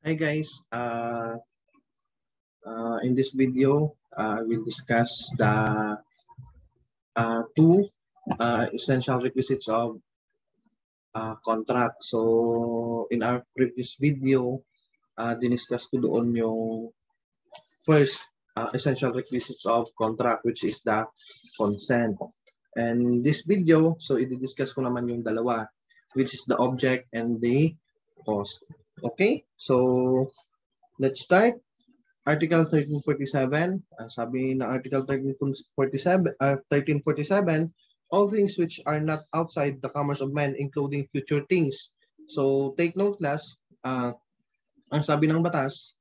Hi guys, in this video, we'll discuss the two essential requisites of contract. So, in our previous video, diniscuss ko doon yung first essential requisites of contract, which is the consent. And this video, so i-discuss ko naman yung dalawa, which is the object and the cost. Okay, so let's start. Article 1347, sabi ng Article 1347, all things which are not outside the commerce of men, including future things. So, take note class, ang sabi ng batas,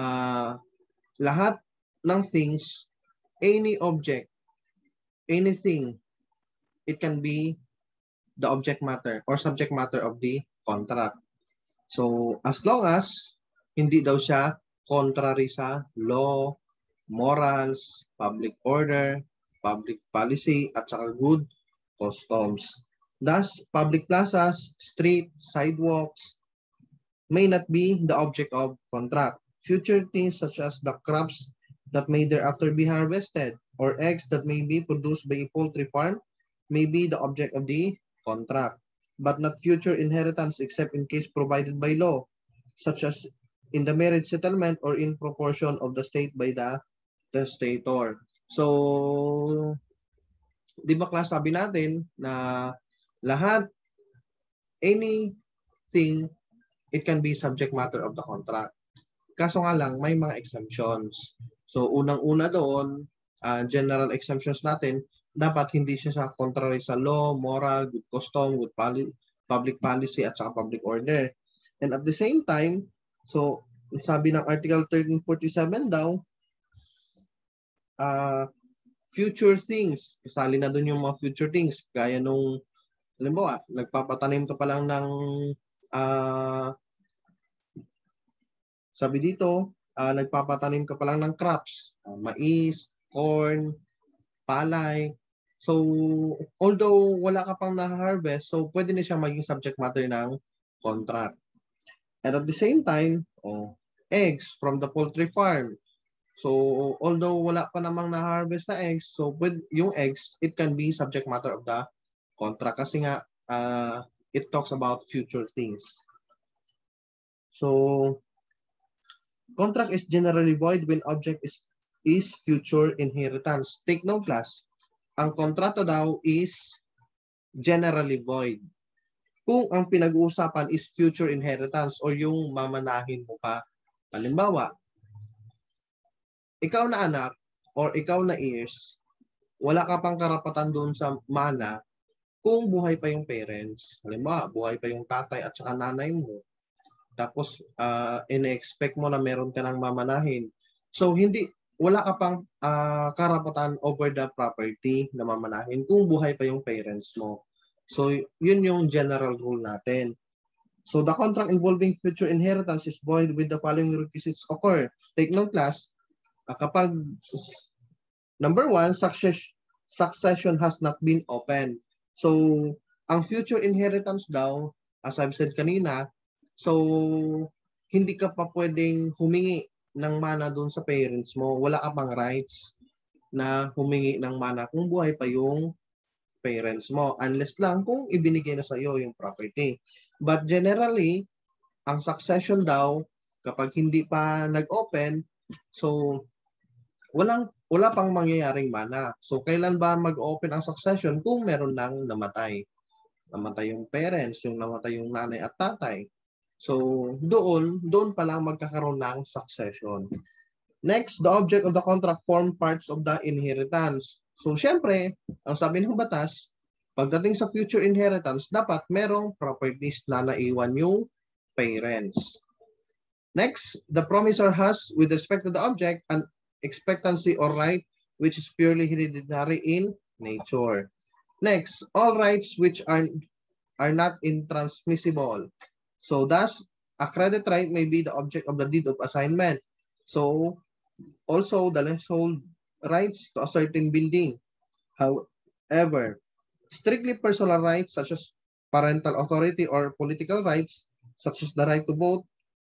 lahat ng things, any object, anything, it can be the object matter or subject matter of the contract. So, as long as hindi daw siya contrary sa law, morals, public order, public policy, at saka good customs. Thus, public plazas, street, sidewalks may not be the object of contract. Future things such as the crops that may thereafter be harvested or eggs that may be produced by a poultry farm may be the object of the contract, but not future inheritance except in case provided by law, such as in the marriage settlement or in proportion of the state by the testator. So, di ba class, sabi natin na lahat, anything, it can be subject matter of the contract. Kaso nga lang, may mga exemptions. So, unang-una doon, general exemptions natin, dapat hindi siya sa contrary sa law, moral, good custom, good public policy, at saka public order. And at the same time, so, sabi ng Article 1347 daw, future things, kasali na doon yung mga future things, kaya nung, halimbawa, nagpapatanim ka pa lang ng, sabi dito, nagpapatanim ka pa lang ng crops, mais, corn, palay. So, although wala ka pang na-harvest, so pwede na siya maging subject matter ng contract. And at the same time, eggs from the poultry farm. So, although wala pa namang na-harvest na eggs, so with yung eggs, it can be subject matter of the contract kasi nga, it talks about future things. So, contract is generally void when object is future inheritance. Take note class, ang kontrato daw is generally void kung ang pinag-uusapan is future inheritance or yung mamanahin mo pa. Halimbawa, ikaw na anak or ikaw na heirs, wala ka pang karapatan doon sa mana kung buhay pa yung parents. Halimbawa, buhay pa yung tatay at saka nanay mo. Tapos, ine-expect mo na meron ka ng mamanahin. So, wala ka pang karapatan over the property na mamanahin kung buhay pa yung parents mo. So, yun yung general rule natin. So, the contract involving future inheritance is void with the following requisites occur. Take note class, kapag number one, succession has not been opened. So, ang future inheritance daw, as I've said kanina, so hindi ka pa pwedeng humingi ng mana doon sa parents mo. Wala ka pang rights na humingi ng mana kung buhay pa yung parents mo. Unless lang kung ibinigay na sa iyo yung property. But generally, ang succession daw, kapag hindi pa nag-open, so wala pang mangyayaring mana. So, kailan ba mag-open ang succession? Kung meron nang namatay. Namatay yung parents, yung namatay yung nanay at tatay. So, doon pa lang magkakaroon ng succession. Next, the object of the contract form parts of the inheritance. So, syempre, ang sabi ng batas, pagdating sa future inheritance, dapat merong properties na naiwan yung parents. Next, the promisor has, with respect to the object, an expectancy or right which is purely hereditary in nature. Next, all rights which are not intransmissible. So, thus, a credit right may be the object of the deed of assignment. So, also the leasehold rights to a certain building. However, strictly personal rights such as parental authority or political rights such as the right to vote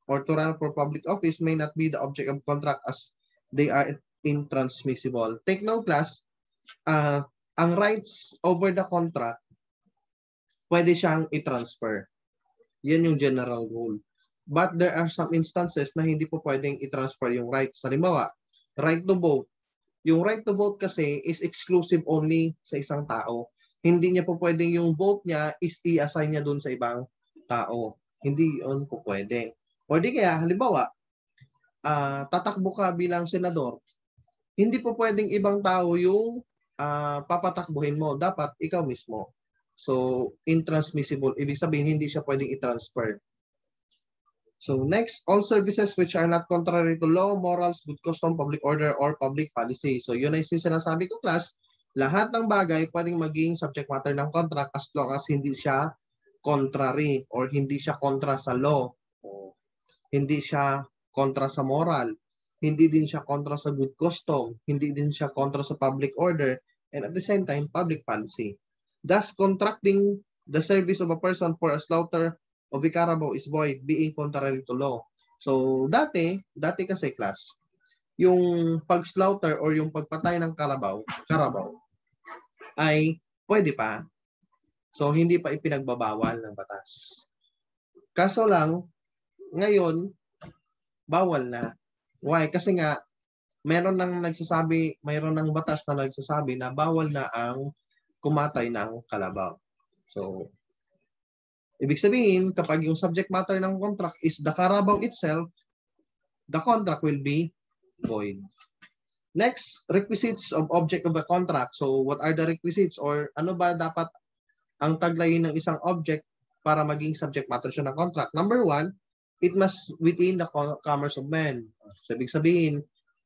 or to run for public office may not be the object of contract as they are intransmissible. Take note, class, ang rights over the contract, pwede siyang i-transfer. Yan yung general rule. But there are some instances na hindi po pwedeng i-transfer yung rights. Halimbawa, right to vote. Yung right to vote kasi is exclusive only sa isang tao. Hindi niya po pwedeng yung vote niya is i-assign niya dun sa ibang tao. Hindi yun po pwede. O di kaya, halimbawa, tatakbo ka bilang senador, hindi po pwedeng ibang tao yung papatakbuhin mo. Dapat ikaw mismo. So, intransmissible. Ibig sabihin, hindi siya pwedeng i-transfer. So, next, all services which are not contrary to law, morals, good custom, public order, or public policy. So, yun ay sinasabi ko, class. Lahat ng bagay pwedeng maging subject matter ng contract as long as hindi siya contrary or hindi siya kontra sa law. O, hindi siya kontra sa moral. Hindi din siya kontra sa good custom. Hindi din siya kontra sa public order. And at the same time, public policy. Thus, contracting the service of a person for a slaughter of a carabao is void, being contrary to law. So, dati kasi, class, yung pag-slaughter or yung pagpatay ng carabao ay pwede pa. So, hindi pa ipinagbabawal ng batas. Kaso lang, ngayon, bawal na. Why? Kasi nga, mayroon ng batas na nagsasabi na bawal na ang kumatay ng kalabaw. So, ibig sabihin, kapag yung subject matter ng contract is the carabao itself, the contract will be void. Next, requisites of object of the contract. So, what are the requisites or ano ba dapat ang taglayin ng isang object para maging subject matter siya ng contract? Number one, it must within the commerce of men. So, ibig sabihin,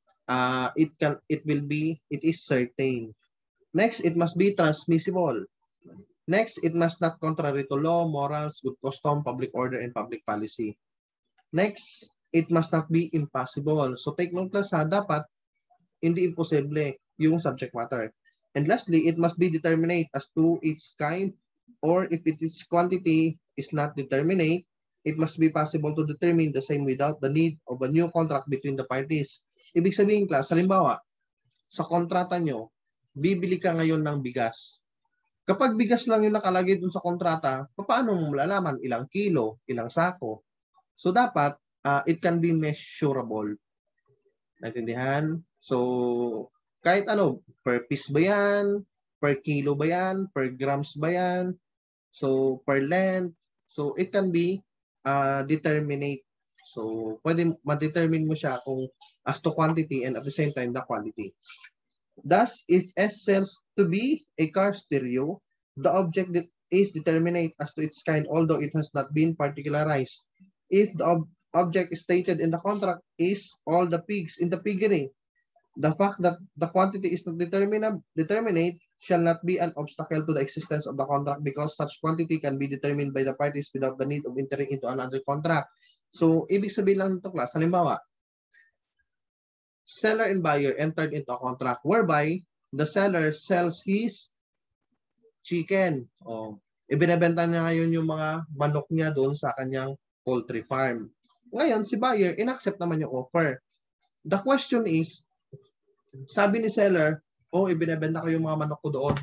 it is certain. Next, it must be transmissible. Next, it must not contrary to law, morals, good custom, public order, and public policy. Next, it must not be impossible. So take note, class, dapat hindi imposible yung subject matter. And lastly, it must be determinate as to its kind, or if its quantity is not determinate, it must be possible to determine the same without the need of a new contract between the parties. Ibig sabihin, class, halimbawa, sa kontrata nyo, bibili ka ngayon ng bigas. Kapag bigas lang yung nakalagay dun sa kontrata, paano mo malalaman ilang kilo, ilang sako? So dapat, it can be measurable. Naintindihan? So, kahit ano, per piece ba yan? Per kilo ba yan? Per grams ba yan? So, per length. So, it can be determinate. So, pwede ma-determine mo siya kung as to quantity and at the same time, the quality. Thus, if S sells to be a car stereo, the object that is determinate as to its kind, although it has not been particularized. If the object stated in the contract is all the pigs in the piggery, the fact that the quantity is not determinate shall not be an obstacle to the existence of the contract because such quantity can be determined by the parties without the need of entering into another contract. So, ibig sabihin lang ito, class, halimbawa, seller and buyer entered into a contract whereby the seller sells his chicken. Ibinebenta niya ngayon yung mga manok niya doon sa kanyang poultry farm. Ngayon, si buyer, inaccept naman yung offer. The question is, sabi ni seller, ibinebenta ko yung mga manok ko doon.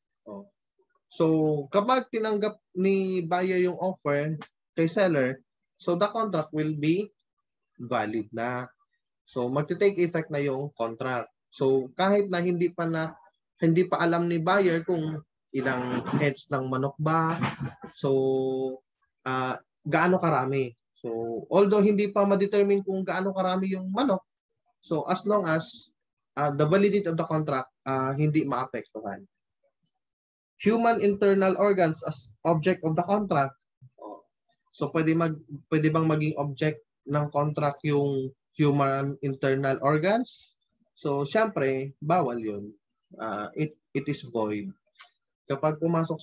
So, kapag tinanggap ni buyer yung offer kay seller, so the contract will be valid na. So, magte-take effect na yung contract. So, kahit na hindi pa alam ni buyer kung ilang heads ng manok ba, so, gaano karami. So, although hindi pa ma-determine kung gaano karami yung manok, so, as long as the validity of the contract hindi maapektuhan. Human internal organs as object of the contract. So, pwede bang maging object ng contract yung human internal organs? So, syempre, bawal yun. It is void. Kapag pumasok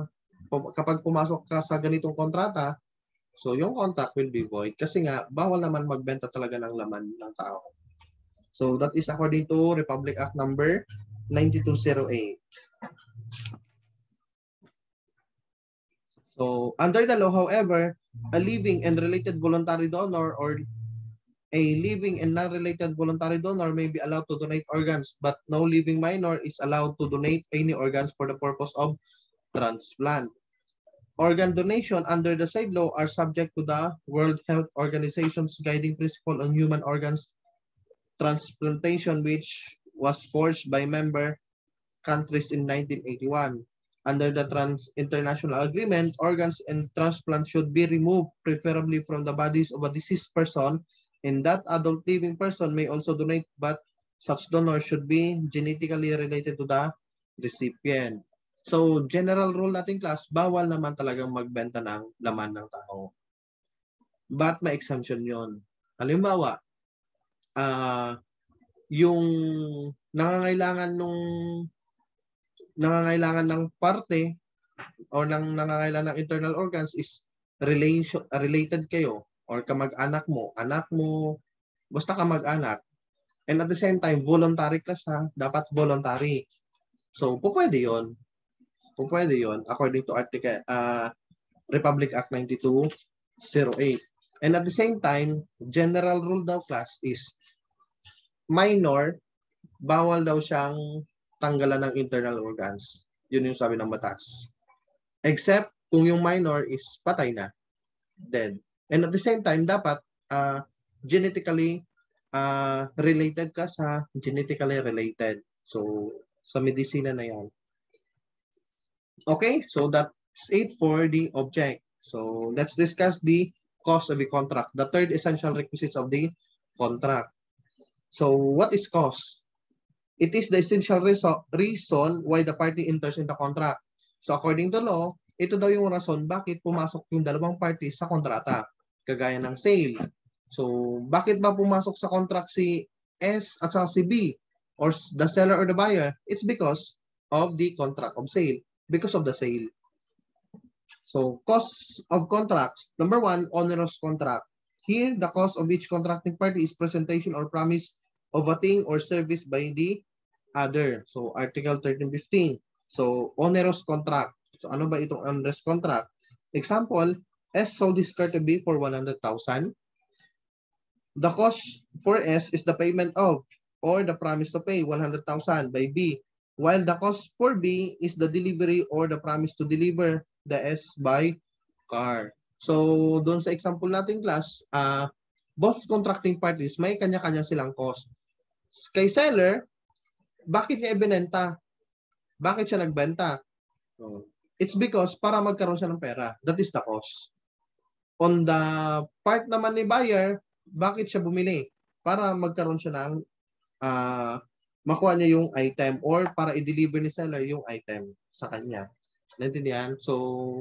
ka sa ganitong kontrata, so yung contract will be void kasi nga bawal naman magbenta talaga ng laman ng tao. So, that is according to Republic Act number 9208. So, under the law, however, a living and related voluntary donor or a living and non-related voluntary donor may be allowed to donate organs, but no living minor is allowed to donate any organs for the purpose of transplant. Organ donation under the said law are subject to the World Health Organization's guiding principle on human organs transplantation, which was forged by member countries in 1981. Under the international agreement, organs and transplants should be removed, preferably from the bodies of a deceased person, and that adult living person may also donate, but such donor should be genetically related to the recipient. So, general rule natin class, bawal naman talagang magbenta ng laman ng tao. But may exemption yon. Halimbawa, yung nangangailangan ng parte o nangangailangan ng internal organs is related kayo or kamag-anak mo, basta kamag-anak. And at the same time, voluntary class ha, dapat voluntary. So, pwede yon. Pwede yon according to Article Republic Act 9208. And at the same time, general rule daw class is minor, bawal daw siyang tanggalan ng internal organs. Yun yung sabi ng batas. Except kung yung minor is patay na, dead. And at the same time, dapat genetically related ka sa genetically related. So, sa medisina na yan. Okay, so that's it for the object. So, let's discuss the cause of the contract, the third essential requisites of the contract. So, what is cause? It is the essential reason why the party enters in the contract. So, according to law, ito daw yung rason bakit pumasok yung dalawang party sa kontrata, kagaya ng sale. So, bakit ba pumasok sa contract si S at si B, or the seller or the buyer? It's because of the contract of sale, because of the sale. So, cost of contracts. Number one, onerous contract. Here, the cost of each contracting party is presentation or promise of a thing or service by the other. So, Article 1315. So, onerous contract. So, ano ba itong onerous contract? Example, S sold his car to B for 100,000. The cost for S is the payment of or the promise to pay 100,000 by B, while the cost for B is the delivery or the promise to deliver the S by car. So, doon sa example natin class, both contracting parties may kanya-kanya silang cost. Kay seller, bakit niya ibinenta? Bakit siya nagbenta? It's because para magkaroon siya ng pera. That is the cost. On the part naman ni buyer, bakit siya bumili? Para magkaroon siya ng makuha niya yung item or para i-deliver ni seller yung item sa kanya. Naintindihan? So,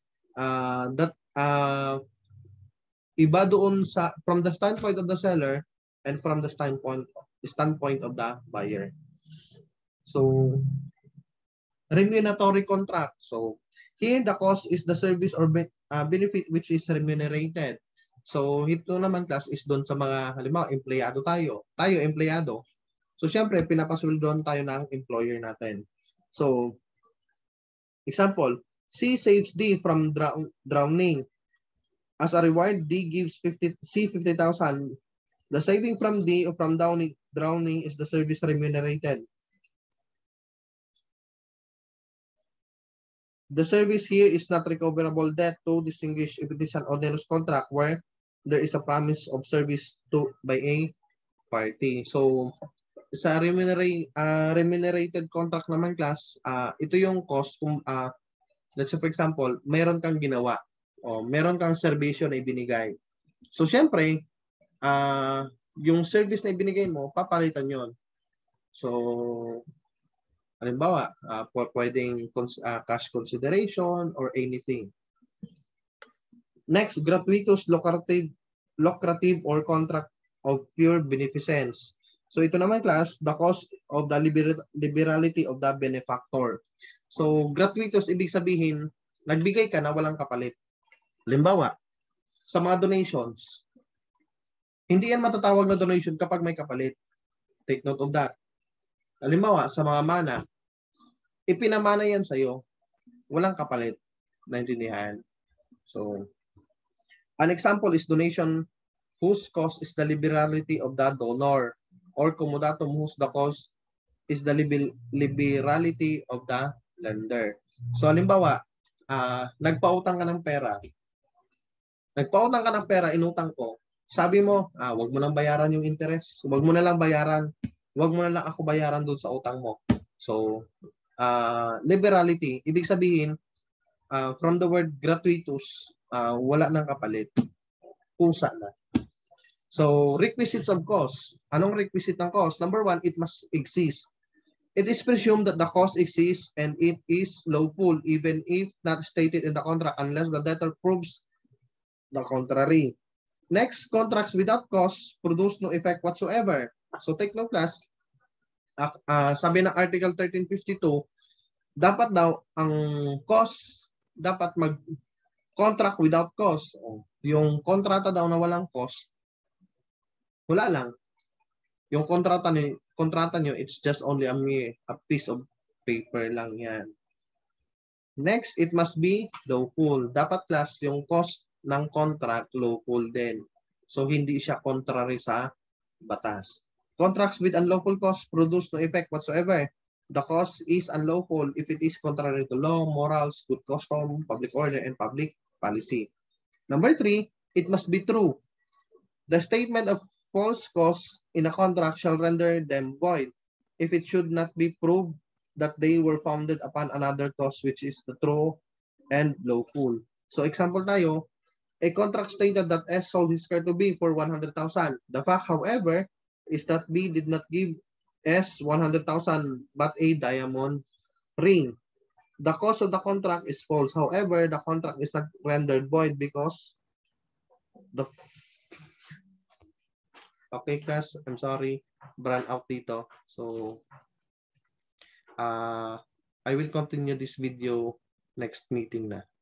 iba doon sa from the standpoint of the seller and from the standpoint of the buyer. So, remunerative contract. So, here the cost is the service or benefit which is remunerated. So, ito naman class is doon sa mga, halimbawa, empleyado tayo. Tayo, empleyado. So, syempre, pinapasweldoan tayo ng employer natin. So, example, C saves D from drowning. As a reward, D gives C 50,000. The saving from D or from drowning is the service remunerated. The service here is not recoverable debt to distinguish if it is an onerous contract where there is a promise of service by a party. So, sa remunerated contract naman class, ito yung cost kung let's say for example, meron kang ginawa o meron kang serbisyo na ibinigay. So, syempre, yung service na ibinigay mo, papalitan yon. So, halimbawa, pwedeng cash consideration or anything. Next, gratuitous, lucrative or contract of pure beneficence. So ito naman class, the cost of the liberality of the benefactor. So gratuitous, ibig sabihin, nagbigay ka na walang kapalit. Halimbawa, sa mga donations, hindi yan matatawag na donation kapag may kapalit. Take note of that. Halimbawa, sa mga mana, ipinamana yan sa'yo, walang kapalit. Naintindihan? So, an example is donation whose cause is the liberality of the donor, or comodatum whose the cause is the liberality of the lender. So, halimbawa, nagpautang ka ng pera. Nagpautang ka ng pera, inutang ko. Sabi mo, wag mo nang bayaran yung interest. Wag mo na lang bayaran. Wag mo na lang ako bayaran doon sa utang mo. So, liberality, ibig sabihin, from the word gratuitous, wala nang kapalit. Pusa na. So, requisites of cause. Anong requisite ng cause? Number one, it must exist. It is presumed that the cause exists and it is lawful even if not stated in the contract unless the debtor proves the contrary. Next, contracts without cause produce no effect whatsoever. So, take note class, sabi ng Article 1352, dapat daw ang cause, dapat mag-contract without cause. Yung kontrata daw na walang cause, wala lang. Yung kontrata nyo, it's just only a piece of paper lang yan. Next, it must be lawful. Dapat class, yung cost ng contract, lawful din. So, hindi siya contrary sa batas. Contracts with unlawful cause produce no effect whatsoever. The cause is unlawful if it is contrary to law, morals, good custom, public order, and public policy. Number 3, it must be true. The statement of false cause in a contract shall render them void if it should not be proved that they were founded upon another cause which is the true and lawful. So example tayo, a contract stated that S sold his car to B for 100,000. The fact, however, is that B did not give S 100,000 but a diamond ring. The cause of the contract is false. However, the contract is not rendered void because the okay class, I'm sorry, brand out dito. So, I will continue this video next meeting na.